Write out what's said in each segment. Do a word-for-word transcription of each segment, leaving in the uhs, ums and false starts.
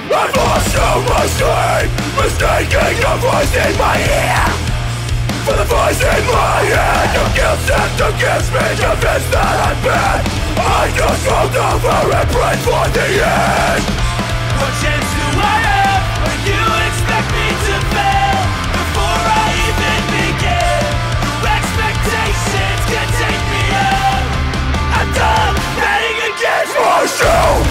I've lost so much sleep, mistaking the voice in my ear for the voice in my head. Your guilt sent against me, convinced that I'm bad. I just rolled over and prayed for the end. What chance do I have when you expect me to fail before I even begin? Your expectations can take me out. I'm done betting against myself.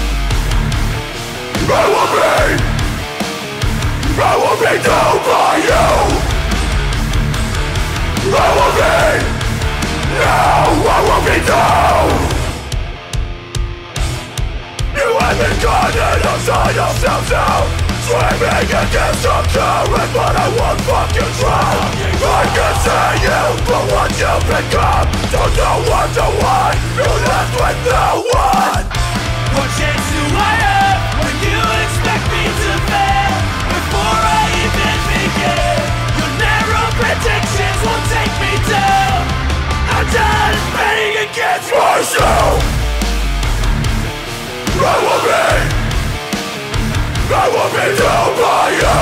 I will be, I will be told by you. I will be, now I will be told. You have been guided outside of self-doubt, swimming against the current, but I won't fucking drown. I can see you for what you've become. Don't know what to want, you're left with no one. What chance do I have when you expect me to fail before I even begin? Your narrow predictions won't take me down. I'm done betting against myself. I will be, I will be told by you.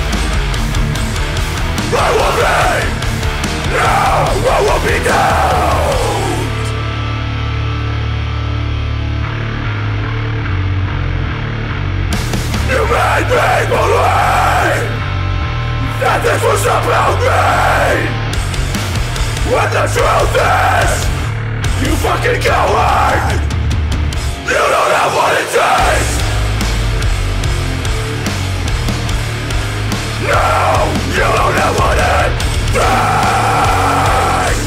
I will be, now I will be down. You made me believe that this was about me, when the truth is, you fucking coward. You don't have what it takes. No, you don't have what it takes.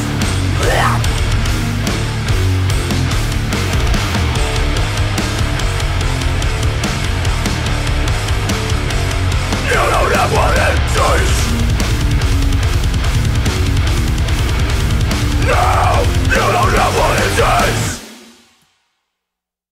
You don't have what it takes.